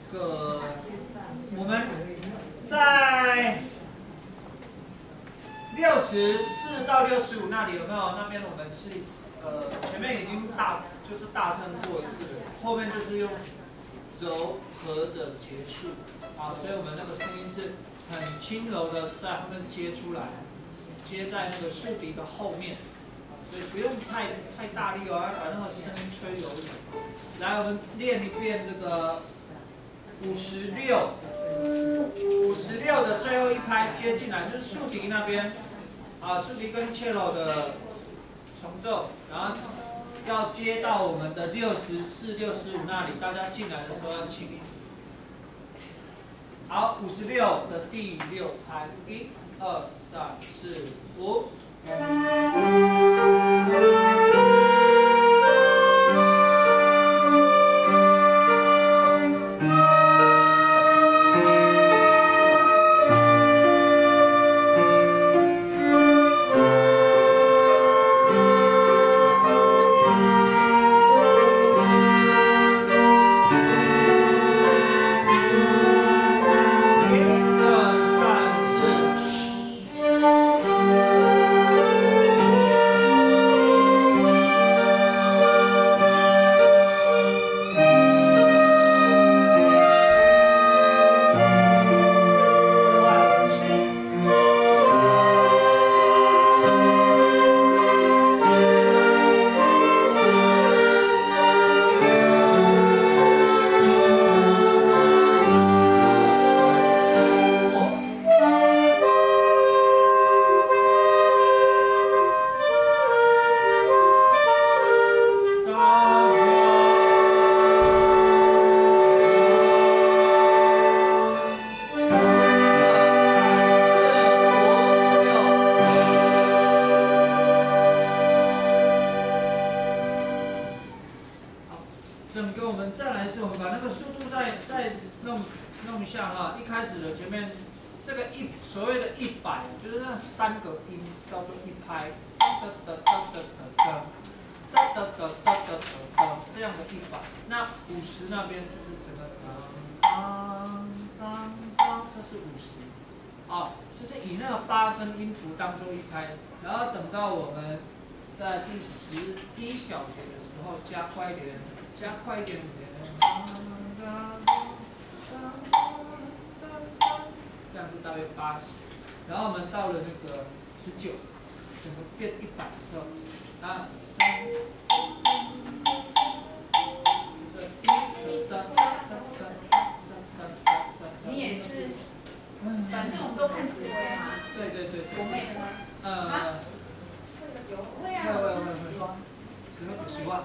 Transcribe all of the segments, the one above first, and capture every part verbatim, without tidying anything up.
个我们在六十四到六十五那里有没有？那边我们是呃前面已经大就是大声过一次了，后面就是用柔和的结束，好，所以我们那个声音是很轻柔的在后面接出来，接在那个竖笛的后面，所以不用太太大力哦，要把那个声音吹柔一点。来，我们练一遍这个五十六，五十六的最后一拍接进来，就是竖笛那边，啊，竖笛跟 cello 的重奏，然后要接到我们的六十四、六十五那里，大家进来的时候要轻一点。好，五十六的第六拍，一、二、三、四、五。整个我们再来一次，我们把那个速度再再弄弄一下哈。一开始的前面这个一所谓的一百，就是那三个音叫做一拍，哒哒哒哒哒哒，哒哒哒哒哒哒，这样的一百。那五十那边就是整个当当当当，这是五十，啊，就是以那个八分音符当做一拍，然后等到我们在第十一小节的时候加快一点。加快一点点，这样是大约八十。然后我们到了那个十九，整个变一百的时候，啊， 你也是，反正我们都看指挥嘛。 对对对。 我妹吗？ 呃， 有会啊， 会会会会。指挥不习惯。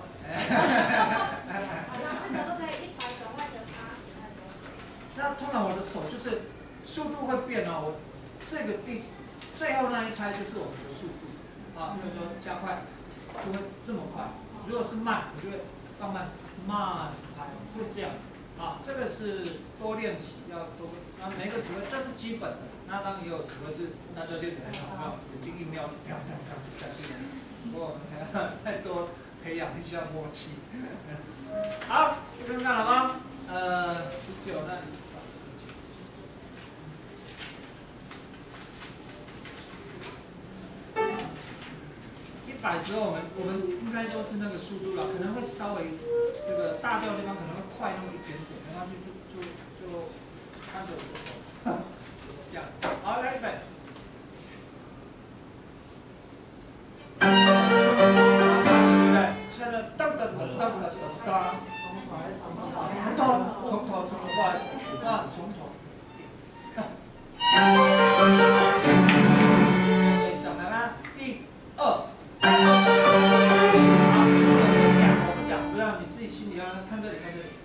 老师可不可以一百转换成八十那种？ 那通常我的手就是速度会变哦，我这个第最后那一拍就是我们的速度啊，比如说加快就会这么快，如果是慢，我就会放慢慢拍，会这样啊。这个是多练习要多，那每个指挥这是基本的，那当然也有指挥是那就练得很好，没有眼睛一瞄瞄看看不下去，不过我们还要再多培养一下默契。好，这个看了吗？呃，十九那里。一百之后，我们我们应该都是那个速度了，可能会稍微这个大调的地方可能会快那么一点点，没关系，就就就看着我的手，这样。好，来预备。对不对？现在噔噔噔噔噔噔。从头，从头，从头，不好意思，啊，从头。上来啦，一、二。好，我不讲，我不讲，不要你自己心里要看这里，看这里。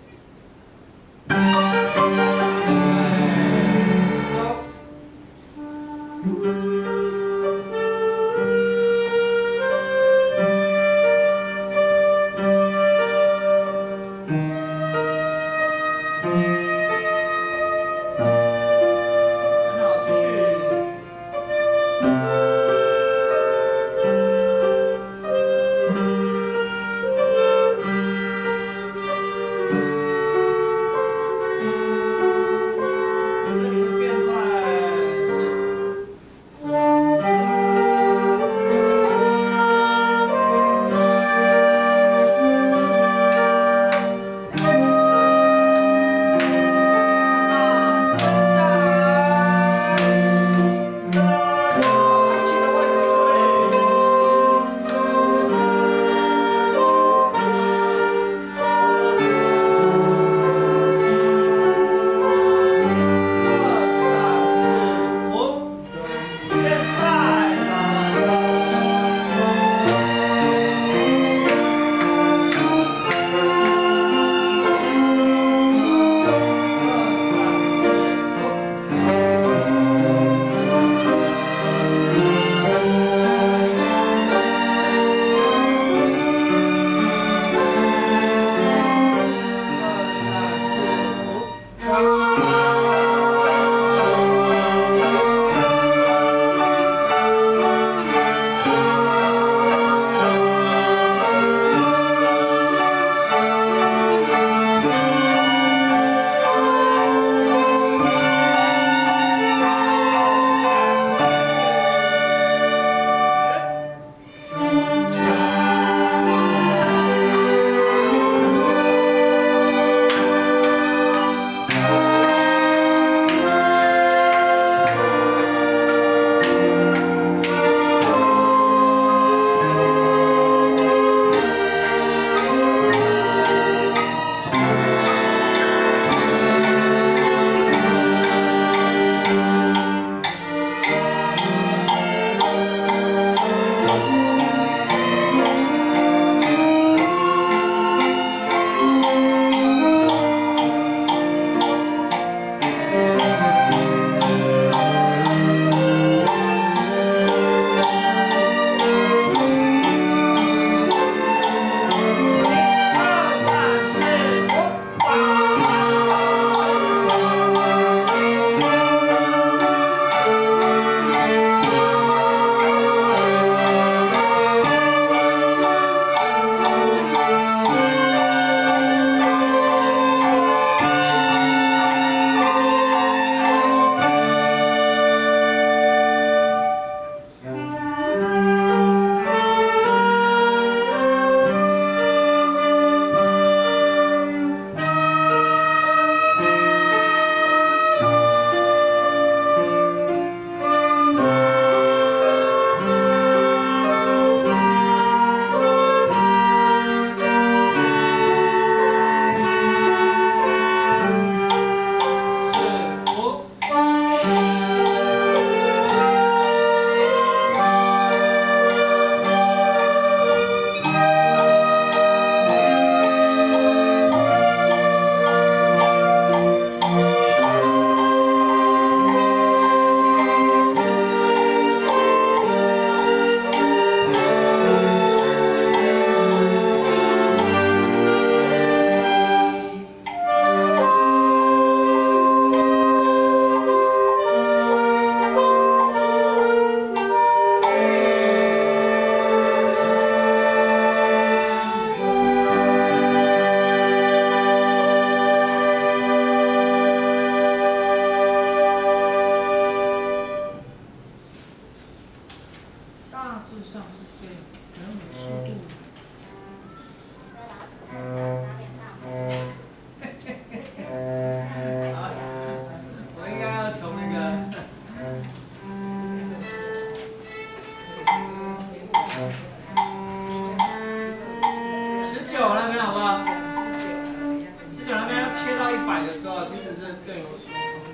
摆的时候，其实是更有说服力。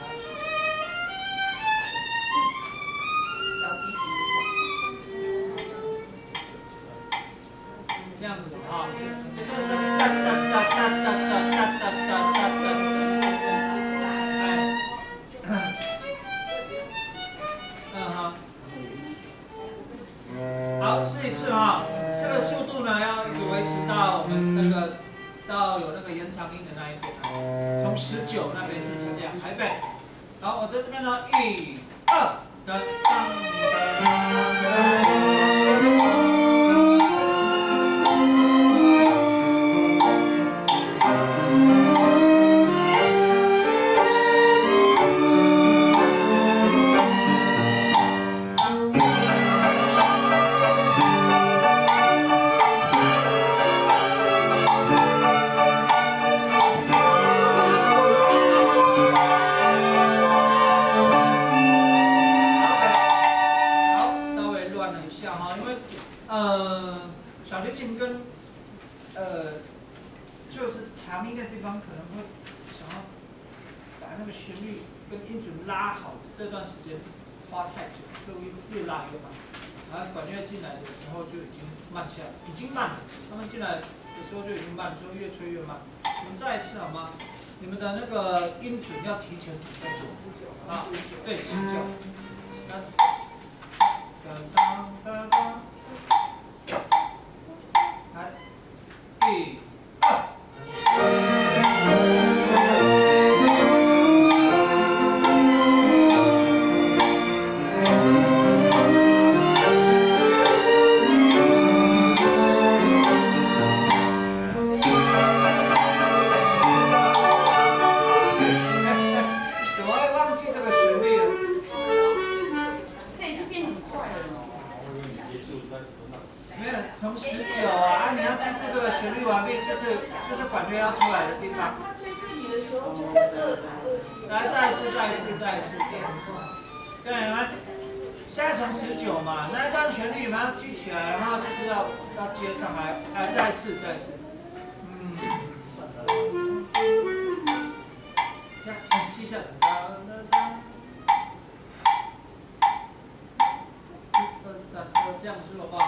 这样子啊，哒哒哒哒哒哒哒哒哒哒哒。好，试一次哈，这个速度呢要一直维持到我们那个到有那个延长音的那一边，从十九那边就是这样，预备。好，我在这边呢，一、二，噔这段时间花太久，就越拉越慢，然后管乐进来的时候就已经慢下来，已经慢了。他们进来的时候就已经慢，就越吹越慢。我们再一次好吗？你们的那个音准要提前准备好。啊，对，十九。当当当当。来，一、二。从十九啊，你要记住这个旋律完毕，就是就是管乐要出来的地方。 他吹自己的时候就是二二七。 来，再一次，再一次，再一次。对，来，现在从十九嘛，那一段旋律你们要记起来，然后就是要要接上来，来，再一次，再一次。嗯。这样，记下来。一二三，这样子好不好？